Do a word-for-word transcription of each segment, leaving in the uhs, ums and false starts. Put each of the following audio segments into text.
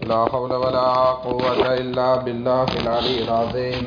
لا حول ولا قوة إلا بالله العلي العظيم.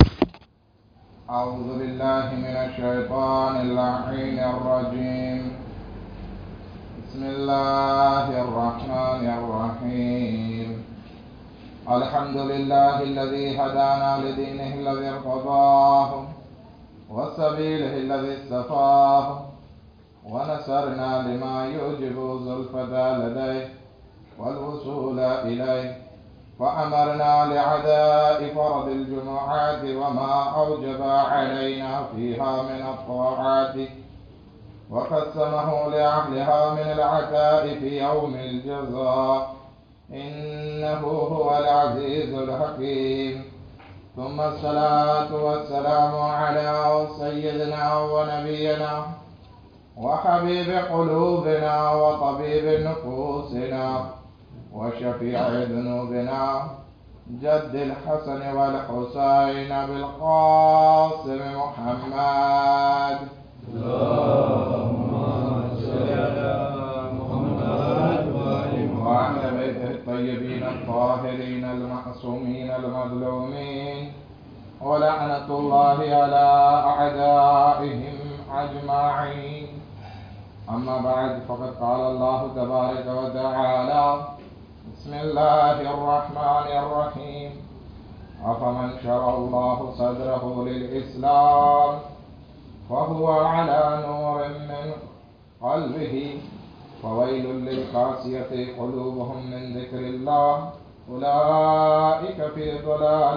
أعوذ بالله من الشيطان اللعين الرجيم. بسم الله الرحمن الرحيم. الحمد لله الذي هدانا لدينه الذي ارتضاه وسبيله الذي اصطفاه، ونسرنا لما يوجب زلفة لديه والوصول إليه، فأمرنا لعداء فرض الجمعات وما أوجب علينا فيها من الطاعات، وقسمه لأهلها من العتاء في يوم الجزاء، إنه هو العزيز الحكيم. ثم الصلاة والسلام على سيدنا ونبينا وحبيب قلوبنا وطبيب نفوسنا وشفيع ذنوبنا جد الحسن والحسين بالقاسم محمد. اللهم صل على محمد وعلى بيته الطيبين الطاهرين المعصومين المظلومين، ولعنة الله على أعدائهم أجمعين. أما بعد، فقد قال الله تبارك وتعالى: بسم الله الرحمن الرحيم. أفمن شرع الله صدره للإسلام فهو على نور من قلبه فويل للقاسية قلوبهم من ذكر الله أولئك في ضلال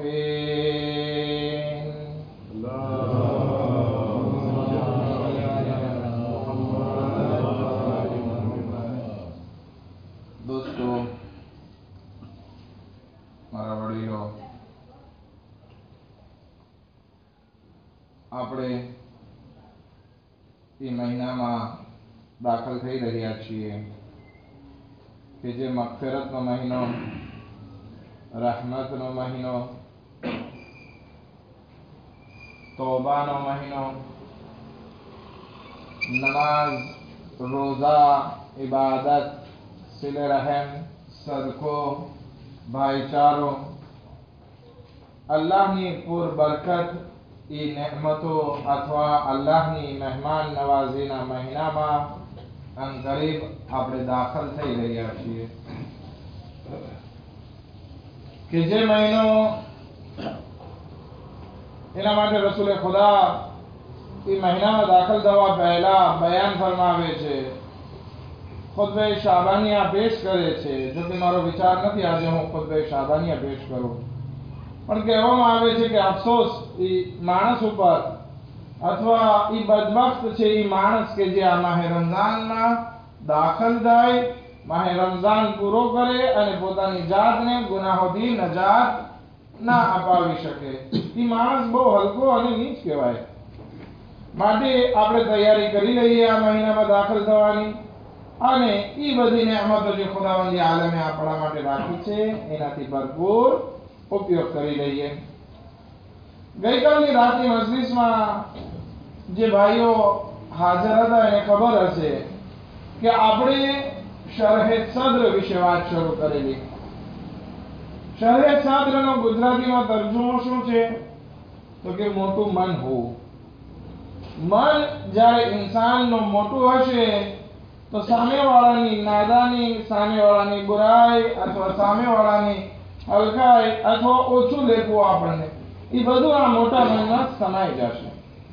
مبين. दोस्तों, मारा वडीलो, આપણે એ મહિનામાં દાખલ થઈ રહ્યા છીએ કે જે મગફિરતનો મહિનો, રહમતનો મહિનો, તોબાનો મહિનો, નમાઝ, રોઝા, ઇબાદત, સિલે રહેમ, સદકો, ભાઈચારો, અલ્લાહની પૂર બરકત એ નેમતો અથવા અલ્લાહની મહેમાન નવાઝીના મહિનામાં અંતરીબ આપણે દાખલ થઈ રહ્યા છીએ કે જે મહિનો એના માટે રસૂલે ખુદા એ મહિનામાં દાખલ થવા પહેલા બયાન ફરમાવે છે, ખુતબે શાબાનિયા પેશ કરે છે. જો કે મારો વિચાર નથી આજે હું ખુતબે શાબાનિયા પેશ કરું, પણ કહેવામાં આવે છે કે અફસોસ એ માણસ ઉપર અથવા એ બદબખ્ત છે એ માણસ કે જે આ માહે રમઝાનમાં દાખલ થાય, માહે રમઝાન પૂરો કરે અને પોતાની જાતને ગુનાહોથી નજાત ના અપાવી શકે. એ માણસ બહુ હલકો અને નીચ કહેવાય. માટે આપણે તૈયારી કરી લઈએ આ મહિનામાં દાખલ થવાની, અને એ બધી નેમતો જે ખુદાવંદી આલમે આપણા માટે રાખી છે એનાથી ભરપૂર ઉપયોગ કરી લઈએ. ગઈકાલની રાતની મજલિસમાં જે ભાઈઓ હાજર હતા એને ખબર હશે કે આપણે શરહે સદ્ર વિશે વાત શરૂ કરેલી. શરહે સદ્રનો ગુજરાતીમાં તર્જુમો શું છે? તો કે મોટું મન હોવું. મન જ્યારે ઇન્સાનનું મોટું હશે તો સામેવાળાની નાદાની, સામેવાળાની બુરાઈ અથવા સામેવાળાની હલકાઈ અથવા ઓછું લેખવું આપણને, એ બધું આ મોટા મનમાં સમાઈ જશે.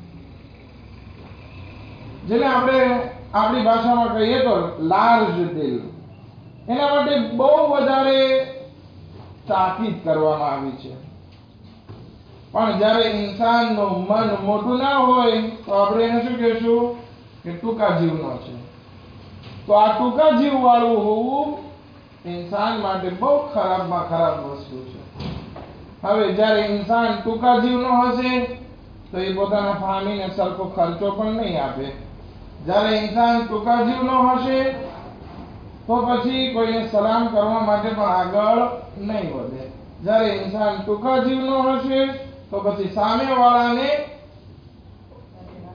જેને આપણે આપણી ભાષામાં કહીએ તો લાર્જ દિલ. એના માટે બહુ વધારે તાકીદ કરવામાં આવી છે. પણ જ્યારે ઇન્સાનનું મન મોટું ના હોય તો આપણે એને શું કહેશું કે ટૂંકા જીવનો છે. તો આ ટૂંકા જીવ વાળું હોવું ઇન્સાન માટે બહુ ખરાબમાં ખરાબ વસ્તુ છે. હવે જ્યારે ઇન્સાન ટૂંકા જીવનો હશે તો એ પોતાના ફામીને સરખો ખર્ચો પણ નહીં આપે. જ્યારે ઇન્સાન ટૂંકા જીવનો હશે તો પછી કોઈને સલામ કરવા માટે પણ આગળ નહીં વધે. જ્યારે ઇન્સાન ટૂંકા જીવનો હશે તો પછી સામેવાળાને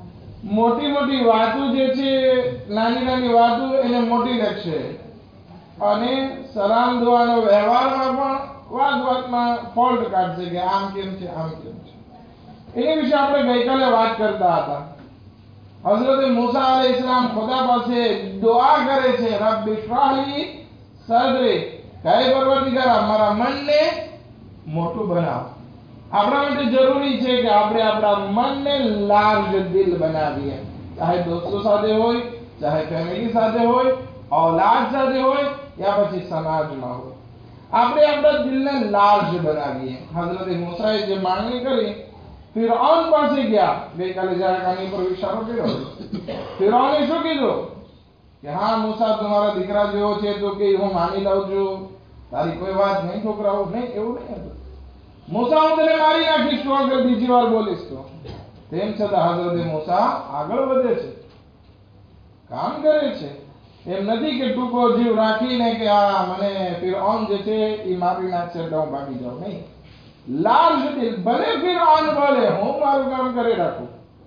મોટી મોટી વાતો જે છે, નાની નાની વાતો એને મોટી લાગશે. અને સલામ દુઆનો વ્યવહારમાં પણ વાત વાતમાં ફોલ્ટ કાઢશે કે આમ કેમ છે આમ કેમ છે. એની વિશે આપણે ગઈકાલે વાત કરતા હતા. હઝરત મૂસા અલૈહિસ્સલામ ખુદા પાસે દુઆ કરે છે, રબ્બી શ્રાહ લી સદરી, કહે પરવરદિગાર મારા મનને મોટું બનાવ. આપણા માટે જરૂરી છે કે આપણે આપણા મનને લાર્જ દિલ બનાવીએ, ચાહે દોસ્તો સાથે હોય, ચાહે ફેમિલી સાથે હોય, औलाद સાથે હોય યા પછી સમાજમાં હોય. આપણે આપણા દિલને લાર્જ બનાવીએ. હઝરત મૂસાએ જે માંગણી કરી, ફિરૌન પાસે ગયા. ગઈકાલે જ્યારે કાની પર ઇશારો કર્યો, ફિરૌને શું કીધું કે હા મૂસા તમારા દીકરા જેવો છે તો કે હું માની લઉં છું, તારી કોઈ વાત નહીં છોકરાઓ. નહીં, એવું નહીં હતું. મૂસા હું તને મારી નાખીશ તો અગર બીજી વાર બોલીશ તો. તેમ છતાં હઝરત મૂસા આગળ વધે છે, કામ કરે છે. એમ નથી કે ટૂંકો જીવ રાખીને કે આ મને ફિરૌન જે છે એ મારી નાખશે એટલે હું ભાગી જાઉં. નહીં, લાર્જ દિલ. ભલે ફિરૌન બોલે, હું મારું કામ કરી રાખું.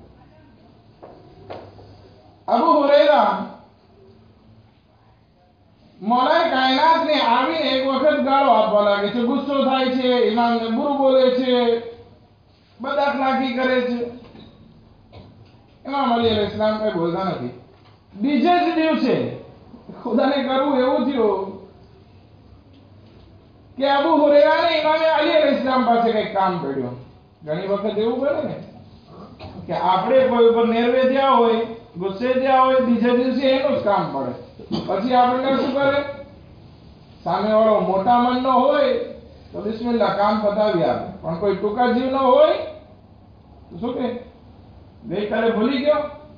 અબુ હુરૈરા મૌલાએ કાયનાતને આવીને એક વખત ગાળો આપવા લાગે છે, ગુસ્સો થાય છે, ઇમામને બુરું બોલે છે, બદઅખલાકી કરે છે. ઇમામ અલી અલૈહિસ્સલામ કઈ બોલતા નથી. બીજે જ દિવસે ખુદાને કરવું એવું થયું કે અબુ હુરૈરાને ઇમામે અલી અલૈહિસ્સલામ પાસે કઈ કામ પડ્યું. ઘણી વખત એવું બને ને કે આપણે કોઈ ઉપર નેરવે થયા હોય, ગુસ્સે થયા હોય, બીજે દિવસે એનું જ કામ પડે. પછી આપણને શું કરે, સામેવાળો મોટા મનનો હોય તો બિસ્મિલ્લાહ કામ પતાવી આપે, પણ કોઈ ટૂંકા જીવનો હોય તો શું કે ગઈકાલે ભૂલી ગયો,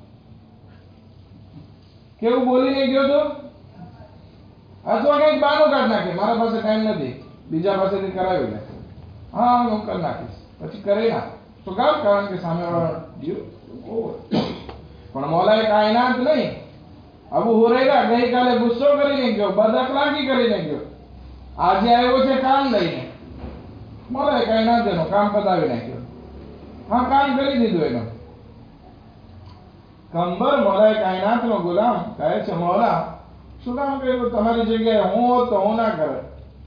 કેવું બોલીને ગયો તો, અથવા કંઈક બહાનું કાઢ નાખે, મારા પાસે ટાઈમ નથી, બીજા પાસેથી કરાવી લે, હા હું કરી નાખીશ, પછી કરી નાખ. તો કામ, કારણ કે સામેવાળો જીવ હોય. પણ મૌલાએ કાયનાત નહીં, અબુ હુરૈરા ગઈકાલે ગુસ્સો કરીને ગયો, બદઅખલાકી કરીને ગયો, આજે આવ્યો છે કામ લઈને. મૌલાએ કાયનાત એનો કામ પતાવી નાખ્યો. હા, કામ કરી દીધું એનું. કંબર મૌલાએ કાયનાતનો ગુલામ કહે છે, મૌલા શું કામ કર્યું? તમારી જગ્યાએ હું હોત તો હું ના કરે.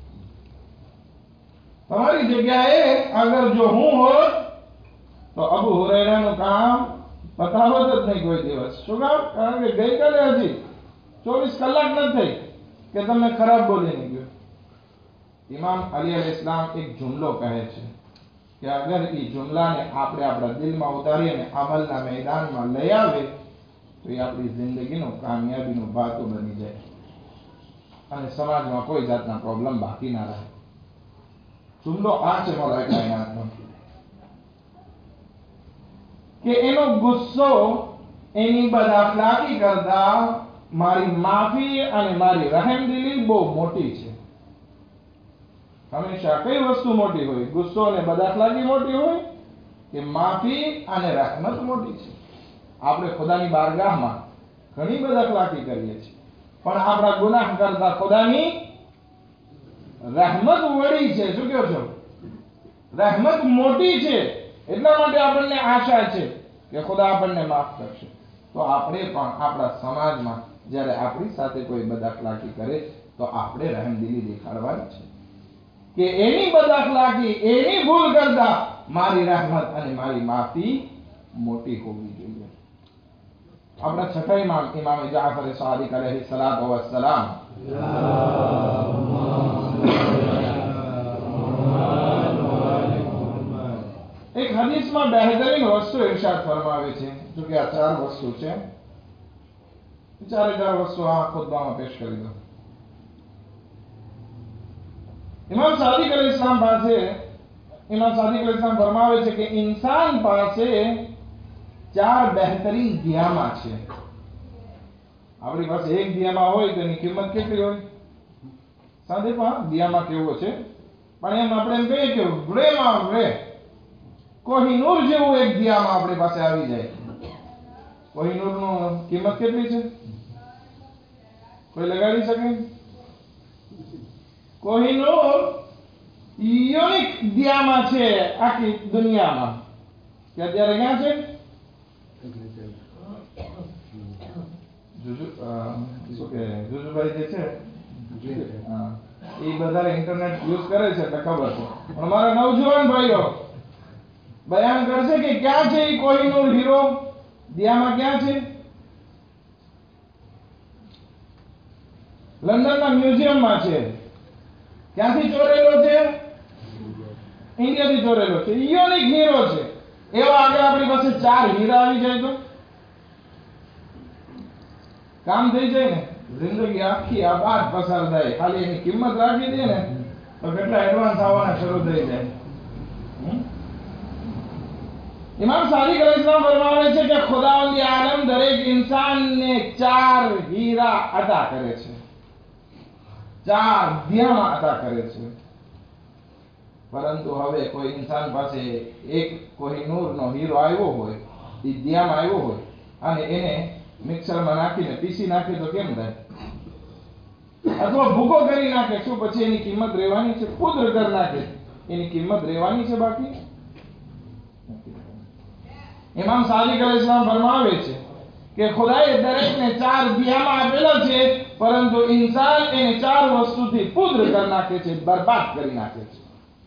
તમારી જગ્યાએ અગર જો હું હોત તો અબુ હુરૈરાનું કામ પતાવત જ નહીં કોઈ દિવસ. શું કામ? કારણ કે ગઈકાલે હજી ચોવીસ કલાક નથી થઈ કે તમને ખરાબ બોલીને ગયો. ઇમામ અલી અલૈહિસ્સલામ એક જુમલો કહે છે કે અગર એ જુમલાને આપણે આપણા દિલમાં ઉતારી અને અમલના મેદાનમાં લઈ આવે તો એ આપણી જિંદગીનો કામયાબીનો બાતો બની જાય અને સમાજમાં કોઈ જાતના પ્રોબ્લેમ બાકી ના રહે. જુમલો આ છે મૌલાએ કાયનાતનો કે એનો ગુસ્સો એની બદઅખલાકી કરતા મારી માફી અને મારી રહેમદિલી બહુ મોટી છે. હંમેશા કઈ વસ્તુ મોટી હોય? ગુસ્સો અને બદઅખલાકી મોટી હોય કે માફી અને રહેમત મોટી છે? આપણે ખુદાની બારગાહમાં ઘણી બદઅખલાકી કરીએ છીએ, પણ આપણા ગુનાહ કરતા ખુદાની રહેમત વડી છે. શું કહો છો? રહેમત મોટી છે, એટલા માટે આપણને આશા છે કે ખુદા આપણને માફ કરશે. તો આપણે પણ આપણા સમાજમાં જ્યારે આપણી સાથે કોઈ બદઅખલાકી કરે તો આપણે રહેમદિલી દેખાડવાની છે કે એની બદઅખલાકી, એની ભૂલ કરતા મારી રહેમત અને મારી માફી મોટી હોવી જોઈએ. આપણા છઠ્ઠા ઇમામ ઇમામ જાફર સાદિક અલૈહિ સલાતો વસ્સલામ એક હદીસમાં બહેતરીન વસ્તુ ઇરશાદ ફરમાવે છે. જો કે આ ચાર વસ્તુ છે, ચારે ચાર વસ્તુ આ ખુતબામાં પેશ કરી દો. ઇમામ સાદિક અલૈહિ સલામ પાસે ઇમામ સાદિક અલૈહિ સલામ ફરમાવે છે કે ઇન્સાન પાસે ચાર બહેતરીન દિયામાં છે. આપણી પાસે એક દિયામાં હોય તો એની કિંમત કેટલી હોય? સાદિકમાં દિયામાં કેવો છે, પણ એમ આપણે એમ કહીએ કે રેમાં રે કોહિનૂર જેવું એક દિયામાં આપણી પાસે આવી જાય. કોહિનૂરનો કિંમત કેટલી છે? કોઈ લગાડી શકે? કોહિનૂર યુનિક દિયામાં છે આખી દુનિયામાં. કે અત્યારે ક્યાં છે? જુજુ શું કે જુજુભાઈ જે છે હા, એ બધા ઇન્ટરનેટ યુઝ કરે છે એટલે ખબર છે. પણ મારા નવજવાન ભાઈઓ બયાન કરશે કે ક્યાં છે એ કોહિનૂર હીરો? દિયામાં ક્યાં છે? લંડનના મ્યુઝિયમમાં છે. ક્યાંથી ચોરેલો છે? ઇન્ડિયાથી ચોરેલો છે. યુનિક હીરો છે. એવા આગળ આપણી પાસે ચાર હીરા આવી જાય તો કામ થઈ જાય ને. જિંદગી આખી આબાદ પસાર થાય. ખાલી એની કિંમત રાખી દે ને તો કેટલા એડવાન્સ આવવાના શરૂ થઈ જાય. ઇમામ સાદિક અલૈહિસ્સલામ ફરમાવે છે કે ખુદાવંદ આલમ દરેક ઇન્સાનને ચાર હીરા અદા કરે છે, ચાર દિયામાં અદા કરે છે. પરંતુ હવે કોઈ ઇન્સાન પાસે એક કોહિનૂરનો હીરો આવ્યો હોય, એ દિયામાં આવ્યો હોય અને એને મિક્સરમાં નાખીને પીસી નાખે તો કેમ થાય? અથવા ભૂકો કરી નાખે, શું પછી એની કિંમત રહેવાની છે? પુત્ર કરી નાખે, એની કિંમત રહેવાની છે બાકી? ઇમામ સાદિક અલૈહિસ્સલામ ફરમાવે છે કે ખુદાએ દરેકને ચાર દિયામાં આપેલા છે, પરંતુ ઇન્સાન એને ચાર વસ્તુથી પુત્ર કરી નાખે છે, બરબાદ કરી નાખે છે.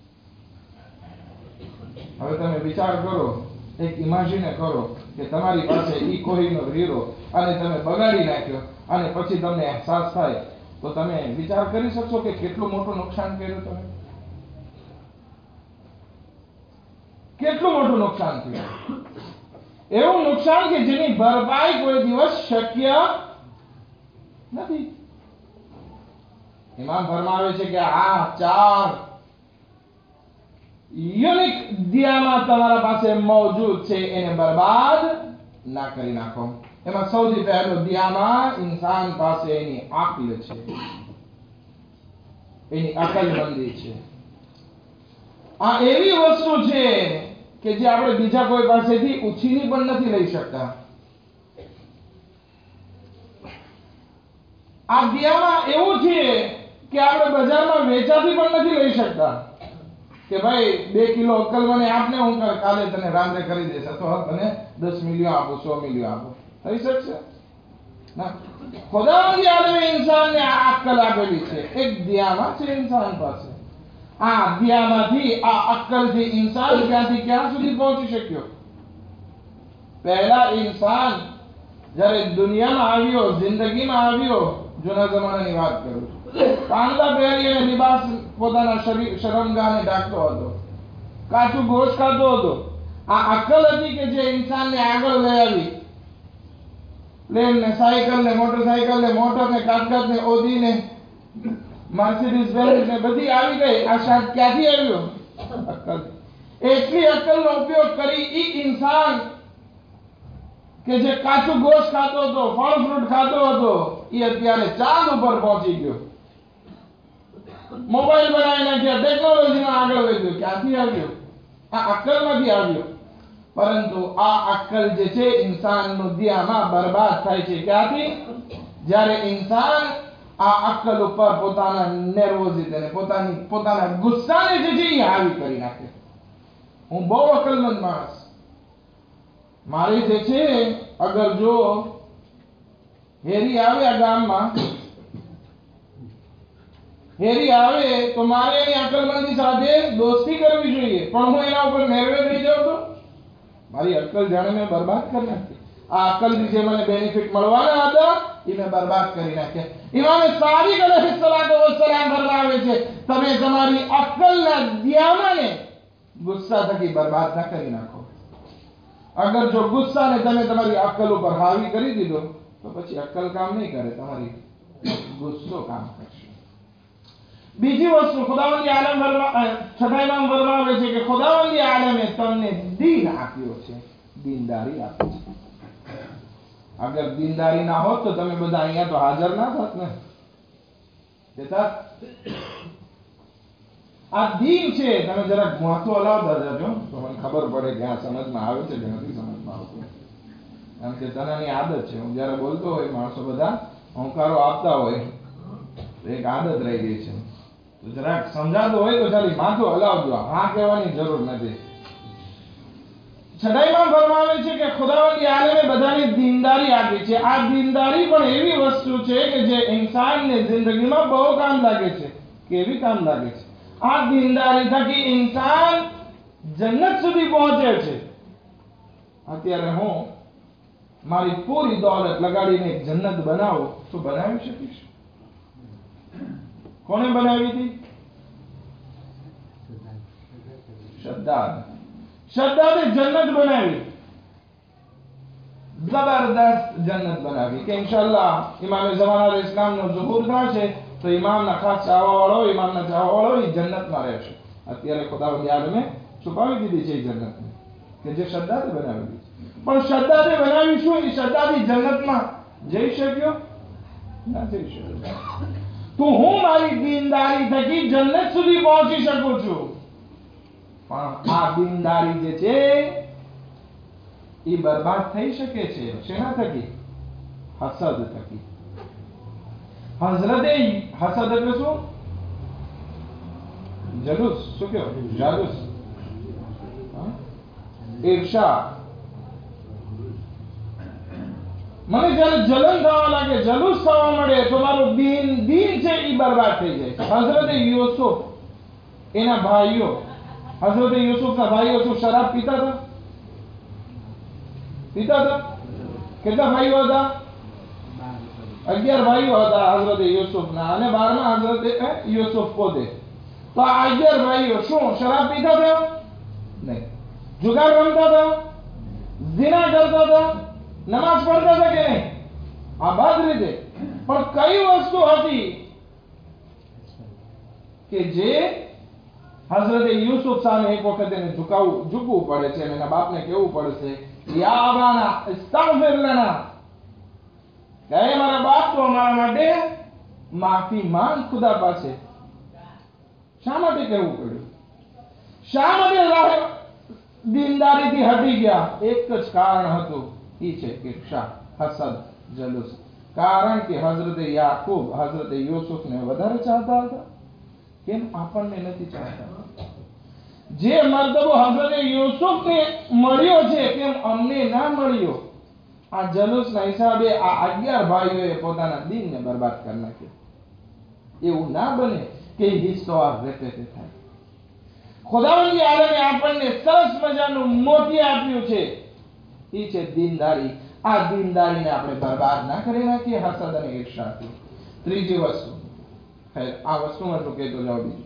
હવે તમે વિચાર કરો, એક ઇમેજિન કરો કે તમારી પાસે ઈ કોહિનૂર હીરો અને તમે બગાડી નાખ્યો અને પછી તમને અહેસાસ થાય તો તમે વિચાર કરી શકશો કે કેટલું મોટું નુકસાન કર્યું તમે? કેટલું મોટું નુકસાન થયું? એવું નુકસાન કે જેની ભરપાઈ કોઈ દિવસ શક્ય નથી. ઇમામ ફરમાવે છે કે આ ચાર યુનિક દિયામાં તમારા પાસે મોજૂદ છે, એને બરબાદ ના કરી નાખો. એમાં સૌથી પહેલો દિયામાં ઇન્સાન પાસે એની અક્લ છે, એની અકલમંદી છે. આ એવી વસ્તુ છે કે જે આપણે બીજા કોઈ પાસેથી ઉછીની પણ નથી લઈ શકતા. આ દિયામાં એવું છે કે આપણે બજારમાં વેચાતી પણ નથી લઈ શકતા કે ભાઈ બે કિલો અક્કલ મને આપને, હું કાલે તને રાંધે કરી દઈશ, અથવા તને દસ મિલિયન આપો, સો મિલિયન આપો. થઈ શકશે ના. ખુદાવંદ આલમે ઇન્સાનને આ અક્કલ આપેલી છે, એક દિયામાં છે ઇન્સાન પાસે. આ દિયામાંથી, આ અક્કલથી ઇન્સાન ક્યાંથી ક્યાં સુધી પહોંચી શક્યો? પહેલા ઇન્સાન જ્યારે દુનિયામાં આવ્યો, જિંદગીમાં આવ્યો, જૂના જમાનાની વાત કરું છું, પાંદડા પહેરી અને લિબાસ પોતાના શરીર શરમગાહને ઢાંકતો હતો, કાચું ગોશ્ત ખાતો હતો. આ અક્કલ હતી કે જે ઇન્સાનને આગળ લઈ આવી. પ્લેન ને, સાયકલ ને, મોટરસાયકલ ને, મોટર ને, કાટકાટ ને, ઓડી ને, મર્સિડીઝ બેન્ઝ ને બધી આવી ગઈ. આ શાક ક્યાંથી આવ્યો? અક્કલ. એટલી અક્કલનો ઉપયોગ કરી ઈ ઇન્સાન કે જે કાચું ગોશ્ત ખાતો હતો, ફળ ફ્રૂટ ખાતો હતો, એ અત્યારે ચાંદ ઉપર પહોંચી ગયો. મોબાઈલ બનાવી નાખ્યા, ટેકનોલોજીમાં આગળ વધ્યો. ક્યાંથી આવ્યો? આ અક્કલમાંથી આવ્યો. પરંતુ આ અક્કલ જે છે ઇન્સાનનું દિયામાં બરબાદ થાય છે. ક્યાંથી? જ્યારે ઇન્સાન આ અક્કલ ઉપર પોતાના નર્વોસિટીને, પોતાની પોતાના ગુસ્સાને જે છે એ હાવી કરી નાખે. હું બહુ અક્કલમંદ માણસ, મારે જે છે અગર જો હેરી આવે આ ગામમાં, હેરી આવે તો મારે એની અક્કલમંદી સાથે દોસ્તી કરવી જોઈએ, પણ હું એના ઉપર નર્વે થઈ જાઉં તો મારી અક્કલ જાણે મેં બરબાદ કરી નાખી. આ અક્કલથી જે મને બેનિફિટ મળવાના હતા એ મેં બરબાદ કરી નાખ્યા. ઇમામ સાદિક અલૈહિસ્સલાતુ વસ્સલામ ફરમાવે છે, તમે તમારી અક્કલના દિયામાને ગુસ્સા થકી બરબાદ ન કરી નાખો. અગર જો ગુસ્સાને તમે તમારી અક્કલ ઉપર હાવી કરી દીધો તો પછી અક્કલ કામ નહીં કરે, તમારી ગુસ્સો કામ કરશે. બીજી વસ્તુ ખુદાવંદ આલમ છઠ્ઠા ઇમામ ફરમાવે છે કે ખુદાવંદ આલમે તમને દીન આપ્યો છે, દીનદારી આપી છે. અગર દીનદારી ના હોત તો તમે બધા અહીંયા તો હાજર ના થાત ને. બેટા આ દીન છે, તમે જરાક માથું હલાવતા જજો તો મને ખબર પડે કે આ સમજમાં આવે છે કે નથી સમજમાં આવતું. કારણ કે તનાની આદત છે, હું જયારે બોલતો હોય માણસો બધા હોંકારો આપતા હોય, એક આદત રહી ગઈ છે. તો જરાક સમજાતું હોય તો ચાલી માથું હલાવજો, હા કહેવાની જરૂર નથી. છઠ્ઠાઈમાં ફરમાવે છે કે ખુદાવંદ આલમે બધાને દીનદારી આપી છે. આ દીનદારી પણ એવી વસ્તુ છે કે જે ઇન્સાનને જિંદગીમાં બહુ કામ લાગે છે. કેવી કામ લાગે છે? આ દીનદારી થકી ઇન્સાન જન્નત સુધી પહોંચે છે. અત્યારે હું મારી પૂરી દોલત લગાડીને એક જન્નત બનાવું તો બનાવી શકીશ? કોને બનાવી હતી? શદ્દાદ. શદ્દાદે જન્નત બનાવી, જબરદસ્ત જન્નત બનાવી કે ઇન્શાઅલ્લાહ ઇમામ ઝમાન અલ ઇસ્લામ નો ઝુહુર થશે તો ઇમામના ખાસ ચાહવા વાળો, ઇમામના ચાહવા વાળો એ જન્નતમાં રહેશે. અત્યારે ખુદાવંદ આલમે છુપાવી દીધી છે એ જન્નતને કે જે શદ્દાદે બનાવેલી છે. પણ શદ્દાદે બનાવી શું? એ શદ્દાદી જન્નતમાં જઈ શક્યો ના જઈ શક્યો. તો હું મારી દીનદારી થકી જન્નત સુધી પહોંચી શકું છું. પણ આ દીનદારી જે છે એ બરબાદ થઈ શકે છે. શેના થકી? હસદ થકી. હઝરતે હસદ એટલે શું? જલુસ. શું કયો? જાલુસ, ઈર્ષા. મને જયારે જલન થવા લાગે, જલુસ થવા મળે તો મારું દીન દીન છે એ બરબાદ થઈ જાય. હઝરતે યુસુફ, એના ભાઈઓ, હઝરત યુસુફના ભાઈઓ શું શરાબ પીતા હતા? પીતા હતા? કેટલા ભાઈઓ હતા? અગિયાર ભાઈઓ હતા હઝરત યુસુફના, અને બારમા હઝરત યુસુફ પોતે. તો આ અગિયાર ભાઈઓ શું શરાબ પીતા હતા? નહીં. જુગાર રમતા હતા? ઝિના કરતા હતા? નમાઝ પઢતા હતા કે નહીં? આ બાદ રીતે. પણ કઈ વસ્તુ હતી કે જે હઝરત યુસુફ સામે એક વખત એને ઝુકાવવું ઝૂકવું પડે છે અને એના બાપને કહેવું પડશે, યા અબાના ઇસ્તગફિર લના, કે મારા બાપ તો અમારા માટે માફી માંગ ખુદા પાસે. શા માટે કહેવું પડ્યું? શા માટે દીનદારીથી હટી ગયા? એક જ કારણ હતું, એ છે ઈર્ષા, હસદ, જલુસ. કારણ કે હઝરત યાકૂબ હઝરત યુસુફને વધારે ચાહતા હતા. કેમ આપણને નથી ચાહતા? જે મર્તબો હઝરત યુસુફને મળ્યો છે કેમ અમને ના મળ્યો? આ જલુસના હિસાબે આ અગિયાર ભાઈઓએ પોતાના દીનને બરબાદ કરી નાખ્યો. એવું ના બને કે હિસ્સોવાર રહેતે થાય. ખુદાવંદ આલમે આપણને સરસ મજાનું મોતી આપ્યું છે, એ છે દીનદારી. આ દીનદારીને આપણે બરબાદ ના કરી નાખીએ હસદ અને ઈર્ષાથી. ત્રીજી વસ્તુ, આ વસ્તુમાં તો કહેતો જાઓ બીજું.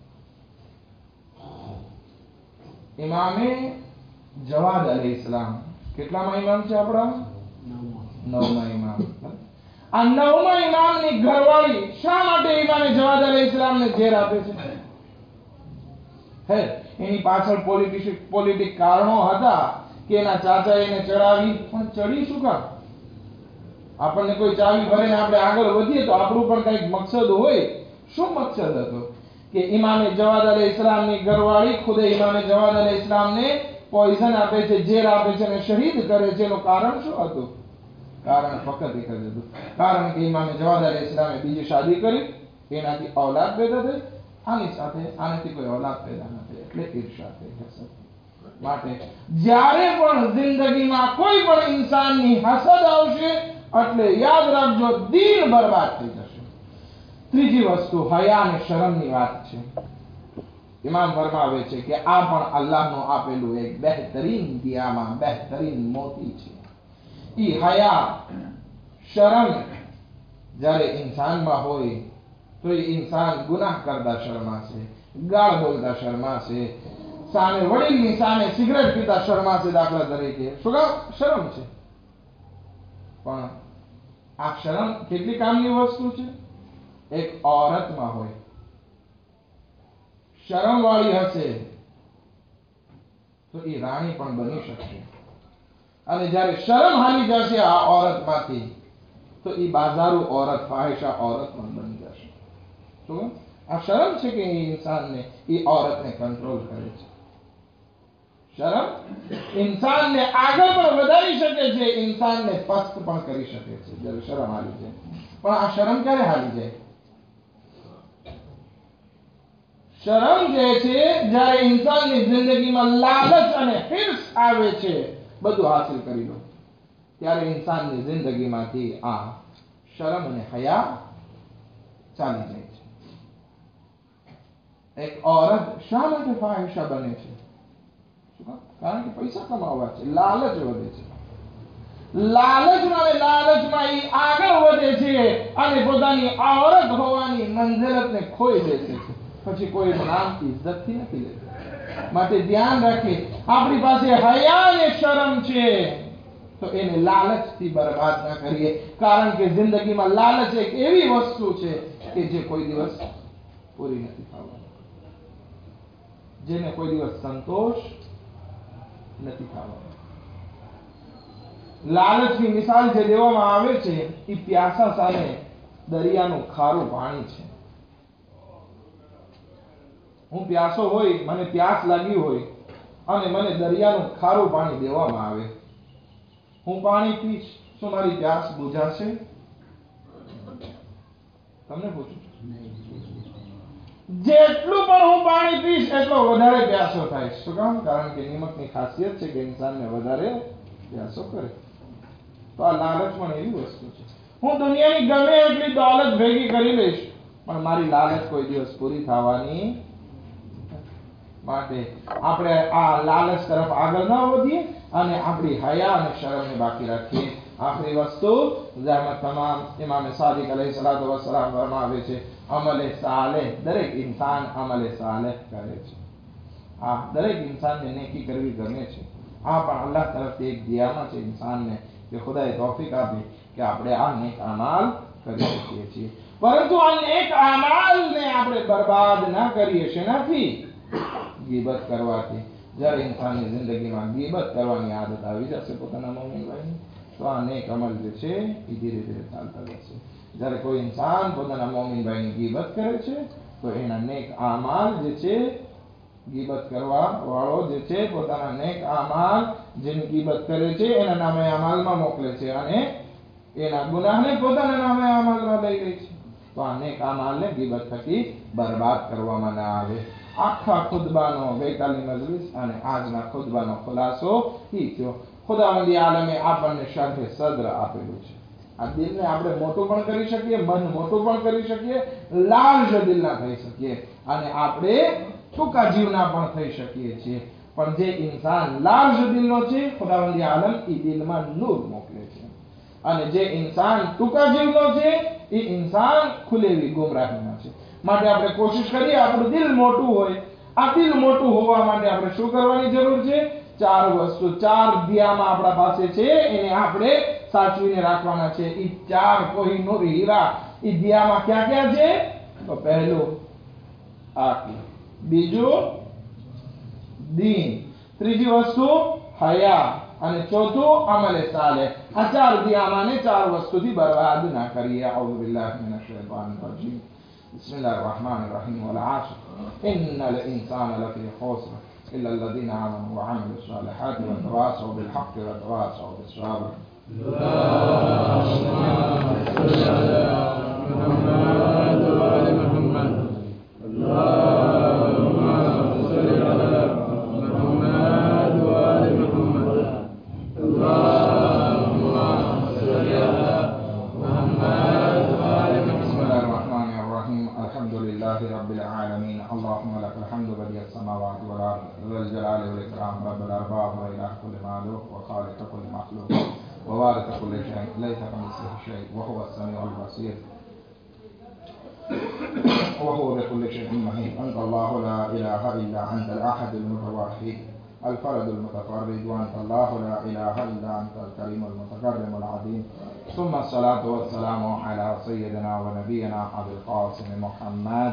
ઇમામે જવાદ અલૈહિસ્સલામ કેટલામાં ઇમામ છે આપણા? નવમા ઇમામ. આ નવમા ઇમામની ઘરવાળી શા માટે ઇમામે જવાદ અલૈહિસ્સલામને ઝેર આપે છે? હે એની પાછળ પોલિટિક પોલિટિક કારણો હતા કે એના ચાચા એને ચડાવી, પણ ચડી શું કામ? આપણને કોઈ ચાવી ભરે ને આપણે આગળ વધીએ તો આપણું પણ કંઈક મકસદ હોય. શું મકસદ હતો? કે ઇમામે જવાદ અલૈહિસ્સલામની ઘરવાળી ખુદે ઇમામે જવાદ અલૈહિસ્સલામને પોઈઝન આપે છે, ઝેર આપે છે અને શહીદ કરે છે. એનું કારણ શું હતું? કારણ ફક્ત એક જ હતું. કારણ કે ઇમામે જવાદ અલૈહિસ્સલામે બીજી શાદી કરી, એનાથી ઔલાદ પેદા થઈ, આની સાથે આનાથી કોઈ ઔલાદ પેદા ન થઈ, એટલે ઈર્ષા થઈ, હસદ. માટે જ્યારે પણ જિંદગીમાં કોઈ પણ ઇન્સાનની હસદ આવશે એટલે યાદ રાખજો દીન બરબાદ થઈ જશે. ત્રીજી વસ્તુ હયા અને શરમની વાત છે. ઇમામ ફરમાવે છે કે આ પણ અલ્લાહનું આપેલું એક બહેતરીન દિયામાં બહેતરીન મોતી છે. ઈ હયા, શરમ જ્યારે ઇન્સાનમાં હોય તો એ ઇન્સાન ગુનાહ કરતા શરમાશે, ગાળ બોલતા શરમાશે, સામે વડીલની સામે સિગરેટ પીતા શરમાશે દાખલા તરીકે. શું કામ? શરમ છે. પણ આ શરમ કેટલી કામની વસ્તુ છે? એક औरतમાં હોય, શરમ વાળી હશે તો એ રાણી પણ બની શકશે. અને જ્યારે શરમ હાલી જશે આ औरतમાંથી તો એ બાજારુ औरत, ફાહિશા औरत પણ બની જશે. શું? આ શરમ છે કે એ ઇન્સાનને, એ औरतને કંટ્રોલ કરે છે. શરમ ઇન્સાનને આગળ પણ વધારી શકે છે, ઇન્સાનને પસ્ત પણ કરી શકે છે જ્યારે શરમ હાલી જાય. પણ આ શરમ ક્યારે હાલી જાય? શરમ જે છે જ્યારે ઇન્સાનની જિંદગીમાં લાલચ અને હિર્સ આવે છે બધું હાસિલ કરી લો ત્યારે ઇન્સાનની જિંદગીમાંથી આ શરમ અને હયા ચાલી જાય છે. એક औरत શા માટે ફાહિશા બને છે? કારણ કે પૈસા કમાવા છે, લાલચ વધે છે. લાલચમાં અને લાલચમાં એ આગળ વધે છે અને પોતાની औरत હોવાની મંઝિલતને ખોઈ બેસે છે. પછી કોઈ નામ ઇજ્જતથી નથી લેતું. માટે ધ્યાન રાખીએ, આપણી પાસે હયા અને શરમ છે તો એને લાલચથી બરબાદ ન કરીએ, કારણ કે જિંદગીમાં લાલચ એક એવી વસ્તુ છે કે જે કોઈ દિવસ પૂરી નથી થવાની, જેને કોઈ દિવસ સંતોષ નથી થવાનો. લાલચની મિસાલ જે દેવામાં આવે છે એ પ્યાસા સામે દરિયાનું ખારું પાણી છે. હું પ્યાસો હોય, મને પ્યાસ લાગી હોય અને મને દરિયાનું ખારું પાણી દેવામાં આવે, હું પાણી પીશ, શું મારી પ્યાસ બુઝાશે? તમને પૂછું, જેટલું પણ હું પાણી પીશ એટલો વધારે પ્યાસો થાય. શું કામ? કારણ કે નિમકની ખાસિયત છે કે ઇન્સાનને વધારે પ્યાસો કરે. તો આ લાલચ પણ એવી વસ્તુ છે, હું દુનિયાની ગમે એટલી દોલત ભેગી કરી લઈશ પણ મારી લાલચ કોઈ દિવસ પૂરી થવાની. માટે આપણે આ લાલચ તરફ આગળ ન વધીએ અને આપણી હયા અને શરમને બાકી રાખીએ. આખરી વસ્તુ જેમાં તમામ ઇમામ સાદિક અલૈહિ સલાતુ વસ્સલામ ફરમાવે છે, અમલે સાલેહ, દરેક ઇન્સાન અમલે સાલેહ કરે છે. આ દરેક ઇન્સાનને નેકી કરવી ગમે છે. આ પણ અલ્લાહ તરફથી એક દિયામત છે ઇન્સાનને કે ખુદાએ તૌફીક આપી કે આપણે આ નેક અમાલ કરી શકીએ છીએ. પરંતુ આ નેક અમાલને આપણે બરબાદ ન કરીએ. શેનાથી? ગીબત કરવાથી. જ્યારે ઇન્સાનની જિંદગીમાં ગીબત કરવાની આદત આવી જશે પોતાના મોમિન ભાઈની, તો આ નેક અમલ જે છે એ ધીરે ધીરે ચાલતા જશે. જ્યારે કોઈ ઇન્સાન પોતાના મોમિન ભાઈની ગીબત કરે છે તો એના નેક અમાલ જે છે, ગીબત કરવા વાળો જે છે પોતાના નેક અમાલ જેની ગીબત કરે છે એના નામે અમાલમાં મોકલે છે અને એના ગુનાહને પોતાના નામે અમાલમાં લઈ લે છે. તો આ નેક અમાલને ગીબત થકી બરબાદ કરવામાં ના આવે. આખા ખુતબાનો ગઈકાલની મજલિસ અને આજના ખુતબાનો ખુલાસો ઈ થયો. ખુદાવંદી આલમે આપણને શરહે સદ્ર આપેલું છે. આ દિલને આપણે મોટું પણ કરી શકીએ, મન મોટું પણ કરી શકીએ, લાર્જ દિલના થઈ શકીએ અને આપણે ટૂંકા જીવના પણ થઈ શકીએ છીએ. પણ જે ઇન્સાન લાર્જ દિલનો છે ખુદાવંદી આલમ એ દિલમાં નૂર મોકલે છે અને જે ઇન્સાન ટૂંકા જીવનો છે એ ઇન્સાન ખુલેલી ગુમરાહીમાં છે. માટે આપણે કોશિશ કરીએ આપણું દિલ મોટું હોય. આ દિલ મોટું હોવા માટે આપણે શું કરવાની જરૂર છે? ચાર વસ્તુ, ચાર દિયામાં આપણા પાસે છે, એને આપણે સાચવીને રાખવાના છે. એ ચાર કોહિનૂર હીરા એ દિયામાં ક્યાં ક્યાં છે? તો પહેલું આંખ, બીજું દીન, ત્રીજી વસ્તુ હયા અને ચોથું અમલે સાલેહ. આ ચાર દિયામાને ચાર વસ્તુથી બરબાદ ના કરીએ. અઉઝુ બિલ્લાહિ મિનશ શૈતાનિર રજીમ. બિસ્મિલ્લાહિર rahmanir rahim. વલ આસર ઇન્નલ ઇન્સાન લફી ખુસ્ર ઇલ્લા અલ્લઝીના આમનુ વ અમિલુસ સાલિહાતિ વ તવાસૌ બિલ હક્કી વ તવાસૌ બિસ સબ્ર. ووارث كل شيء ليس كمثله شيء وهو السميع البصير وهو بكل شيء مهين. أنت الله لا إله إلا أنت الأحد المتوحد الفرد المتفرد وأنت الله لا إله إلا أنت الكريم المتكرم العظيم. ثم الصلاة والسلام على سيدنا ونبينا أبي القاسم محمد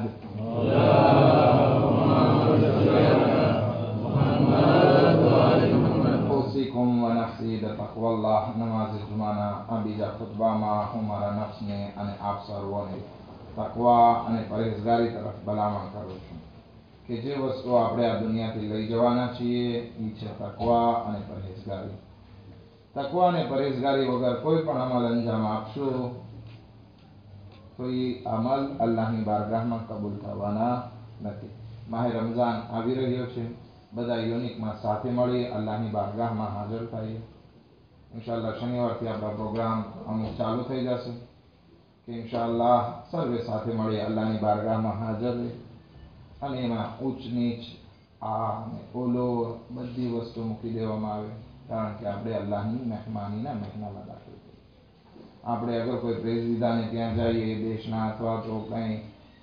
اوصیکم و نفسی بتقوى الله. نماز جمعنا બીજા ખુતબામાં હું મારા નફ્સને અને આપ સર્વોને તકવા અને પરહેઝગારી તરફ ભલામણ કરું છું કે જે વસ્તુ આપણે આ દુનિયાથી લઈ જવાના છીએ એ છે તકવા અને પરહેઝગારી. તકવા અને પરહેઝગારી વગર કોઈ પણ અમલ અંજામ આપશું તો એ અમલ અલ્લાહની બારગાહમાં કબૂલ થવાના નથી. માહે રમઝાન આવી રહ્યો છે. બધા યુનિકમાં સાથે મળી અલ્લાહની બારગાહમાં હાજર થઈએ. ઇન્શાઅલ્લાહ શનિવારથી આપણા પ્રોગ્રામ અમુક ચાલુ થઈ જશે કે ઇન્શાઅલ્લાહ સર્વે સાથે મળી અલ્લાહની બારગાહમાં હાજર રહે અને એમાં ઊંચ નીચ આ અને ઓલો બધી વસ્તુ મૂકી દેવામાં આવે. કારણ કે આપણે અલ્લાહની મહેમાનીના મહિનામાં દાખલ થઈએ. આપણે અગર કોઈ પ્રેસ વિધાને ત્યાં જઈએ દેશના અથવા તો કંઈ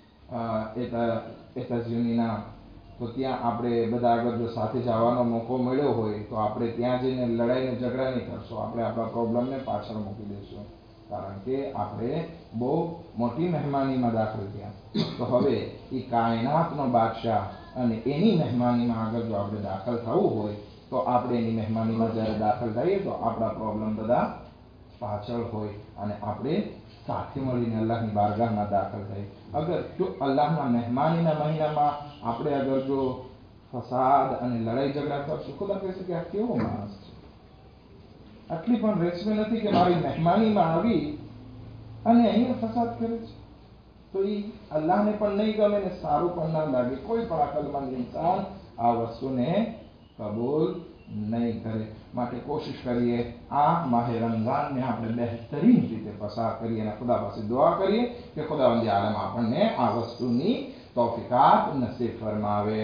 એતાઝ્યુનીના, તો ત્યાં આપણે બધા આગળ જો સાથે જવાનો મોકો મળ્યો હોય તો આપણે ત્યાં જઈને લડાઈને ઝઘડા નહીં કરશો. આપણે આપણા પ્રોબ્લેમને પાછળ મૂકી દઈશું. કારણ કે આપણે બહુ મોટી મહેમાનીમાં દાખલ થયા. તો હવે એ કાયનાતનો બાદશાહ અને એની મહેમાનીમાં આગળ જો આપણે દાખલ થવું હોય તો આપણે એની મહેમાનીમાં જ્યારે દાખલ થઈએ તો આપણા પ્રોબ્લેમ બધા પાછળ હોય અને આપણે સાથે મળીને અલ્લાહની બારગાહમાં દાખલ થઈએ. અગર જો અલ્લાહના મહેમાનીના મહિનામાં આપણે અગર જો ફસાદ અને લડાઈ ઝઘડા કરશું, ખુદા કહેશે કે આ કેવો માણસ છે, આટલી પણ રેશમે નથી કે મારી મહેમાનીમાં આવી અને અહીંયા ફસાદ કરે છે. તો એ અલ્લાહને પણ નહીં ગમે ને સારું પણ ના લાગે. કોઈ પણ અકલમંદ ઇન્સાન આ વસ્તુને કબૂલ નહીં કરે. માટે કોશિશ કરીએ આ માહે રમઝાનને આપણે બહેતરીન રીતે પસાર કરીએ અને ખુદા પાસે દુઆ કરીએ કે ખુદાવંદ આલમ આપણને આ વસ્તુની તૌફીકાત નસીબ ફરમાવે.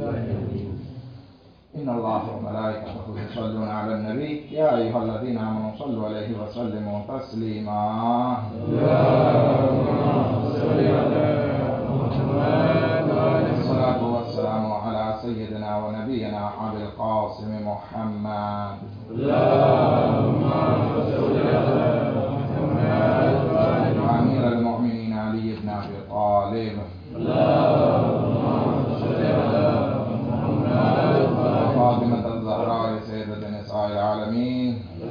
إن الله وملائكته يصلون على النبي يا أيها الذين آمنوا صلوا عليه وسلموا تسليما. الصلاة والسلام على سيدنا ونبينا أبي القاسم محمد. وأمير المؤمنين علي بن أبي طالب. فاطمة الزهراء سيدة نساء العالمين.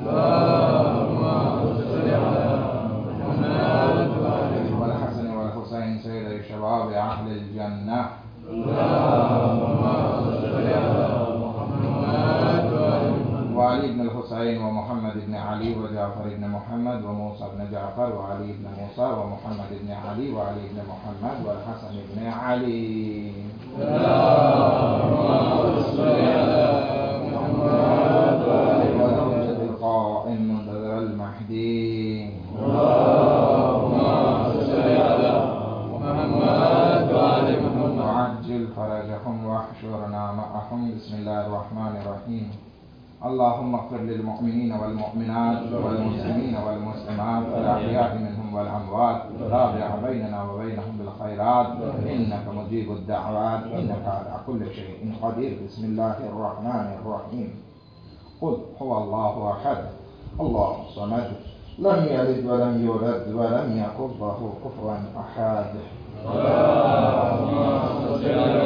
والحسن والحسين سيدي شباب أهل الجنة. وعلي بن الحسين ومحمد بن علي وجعفر بن محمد وموسى بن جعفر وعلي بن موسى ومحمد بن علي وعلي بن محمد والحسن بن علي. والحجة القائم منتظر المهدي. وعجل فرجهم واحشرنا معهم. بسم الله الرحمن الرحيم. اللهم اغفر للمؤمنين والمؤمنات والمسلمين والمسلمات الأحياء منهم والأموات. تابع بيننا وبينهم بالخيرات إنك مجيب الدعوات إنك على كل شيء قدير. بسم الله الرحمن الرحيم. قل هو الله أحد الله الصمد لم يلد ولم يولد ولم يكن له كفوا أحد.